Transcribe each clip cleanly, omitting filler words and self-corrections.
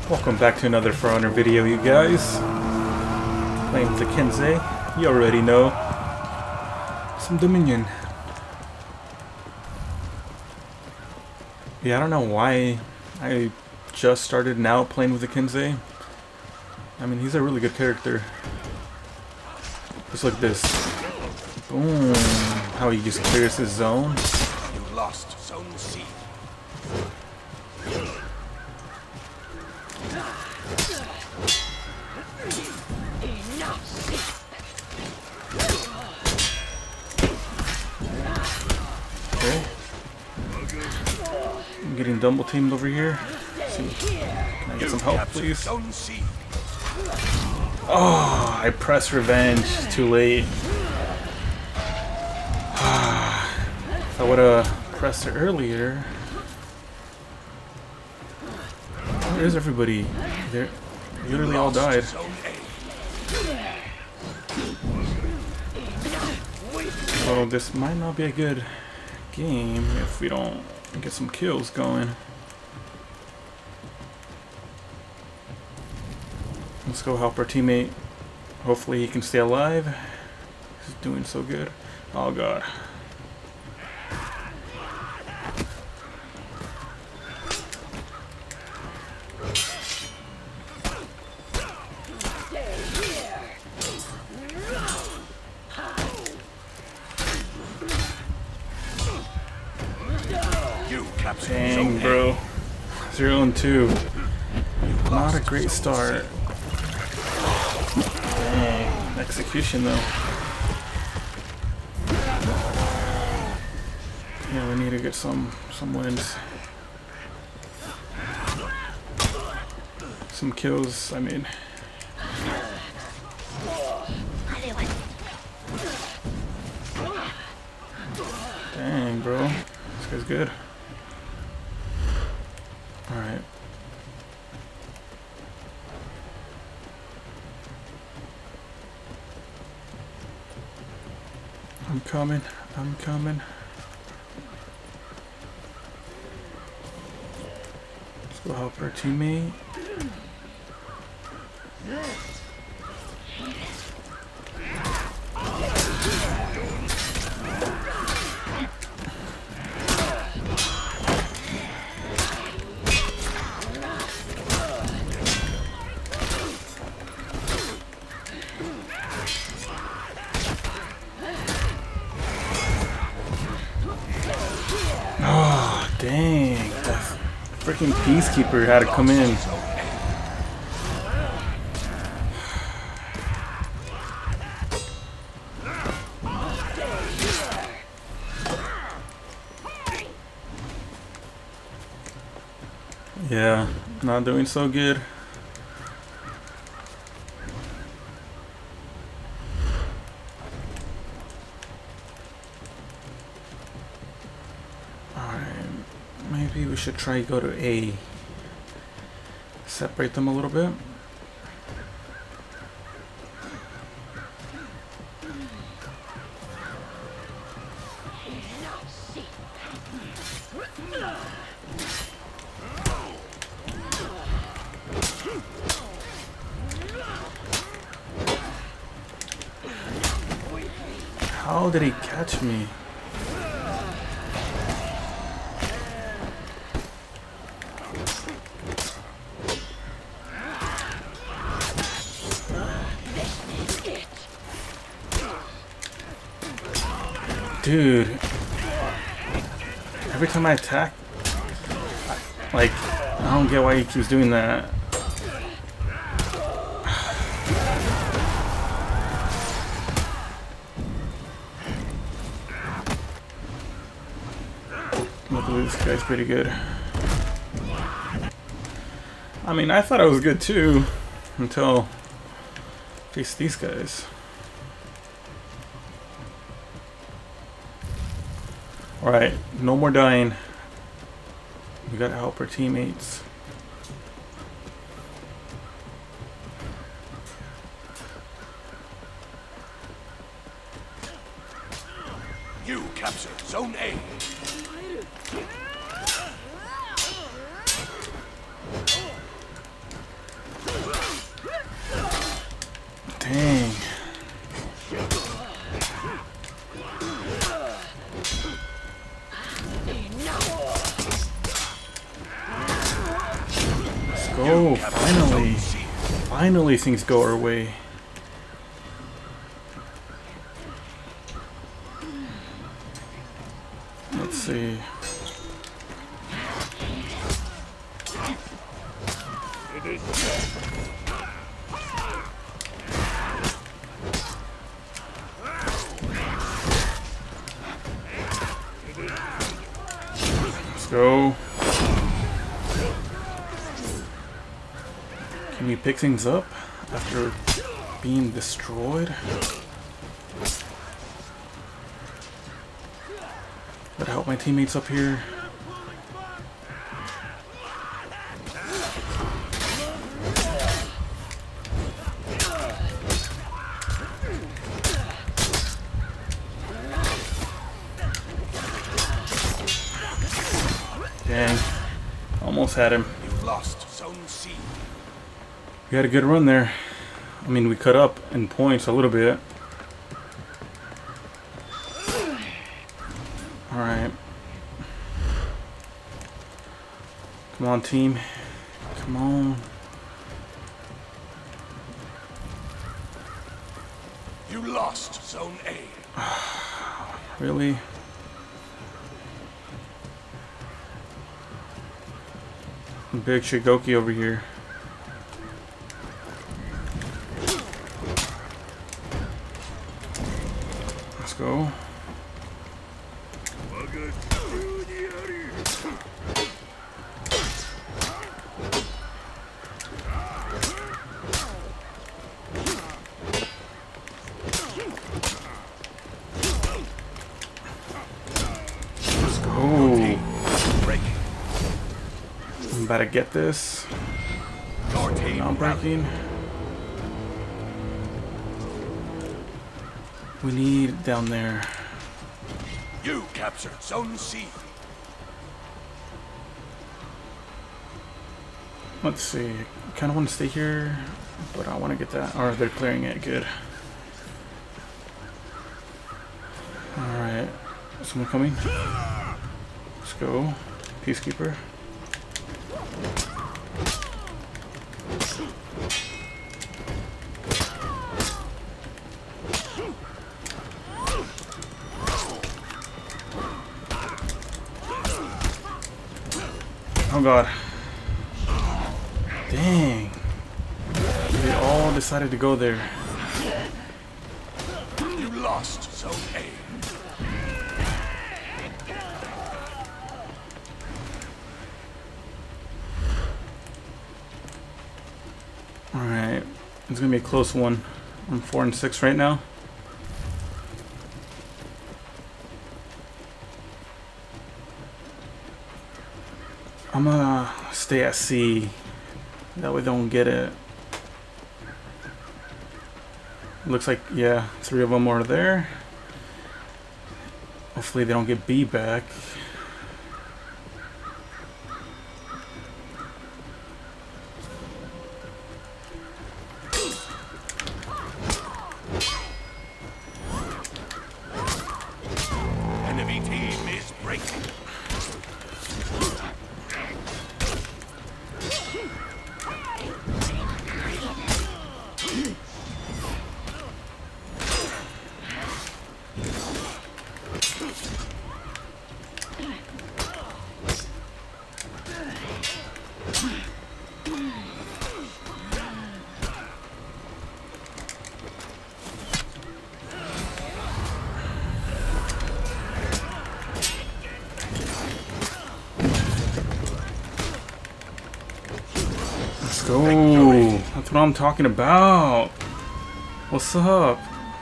Welcome back to another For Honor video, you guys. Playing with the Kensei. You already know. Some Dominion. Yeah, I don't know why I just started now playing with the Kensei. I mean, he's a really good character. Just look at this. Boom. How he just clears his zone. You lost Zone C. Okay. I'm getting double teamed over here. Let's see. Can I get some help, please? Zone C. Oh, I pressed revenge too late. If I would have pressed it earlier. Where is everybody? They literally all died. Zone A. So this might not be a good game if we don't get some kills going. Let's go help our teammate. Hopefully he can stay alive. He's doing so good. Oh god. Dang, bro. 0-2. Not a great start. Dang. Execution, though. Yeah, we need to get some wins. Some kills, I mean. Dang, bro. This guy's good. Alright. I'm coming. I'm coming. Let's go help our teammate. Oh, dang. That freaking Peacekeeper had to come in. Yeah, not doing so good. Maybe we should try go to A. Separate them a little bit. How did he catch me? Dude, every time I attack, I don't get why he keeps doing that. Luckily this guy's pretty good. I mean, I thought I was good too, until I faced these guys. Alright, no more dying. We gotta help our teammates. You captured Zone A. go. Finally. Finally things go our way. Let's see. Let's go. Can we pick things up after being destroyed? Gotta help my teammates up here. Dang. Almost had him. You've lost Zone C. We had a good run there. I mean, we cut up in points a little bit. Alright. Come on, team. Come on. You lost Zone A. Really? Big Shigoki over here. Let's go. Let's go. I'm about to get this. Not breaking. We need down there. You captured Zone C. Let's see. I kind of want to stay here, but I want to get that. Or they're clearing it. Good. Alright. Someone coming? Let's go. Peacekeeper. Oh god. Dang. They all decided to go there. You lost Zone A. Alright. It's gonna be a close one. I'm 4 and 6 right now. I'm gonna stay at C. That way they don't get it. Looks like, yeah, 3 of them are there. Hopefully they don't get B back. Enemy team is breaking. Let's go. That's what I'm talking about. What's up?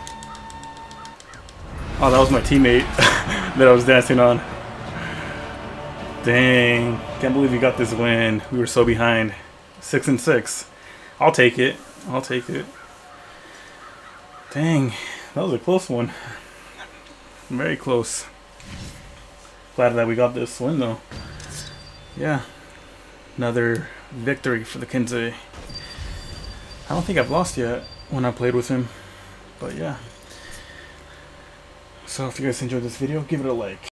Oh, that was my teammate that I was dancing on. Dang. Can't believe we got this win. We were so behind. 6 and 6. I'll take it. I'll take it. Dang. That was a close one. Very close. Glad that we got this win though. Yeah. Another victory for the Kensei. I don't think I've lost yet when I played with him. But yeah. So if you guys enjoyed this video, give it a like.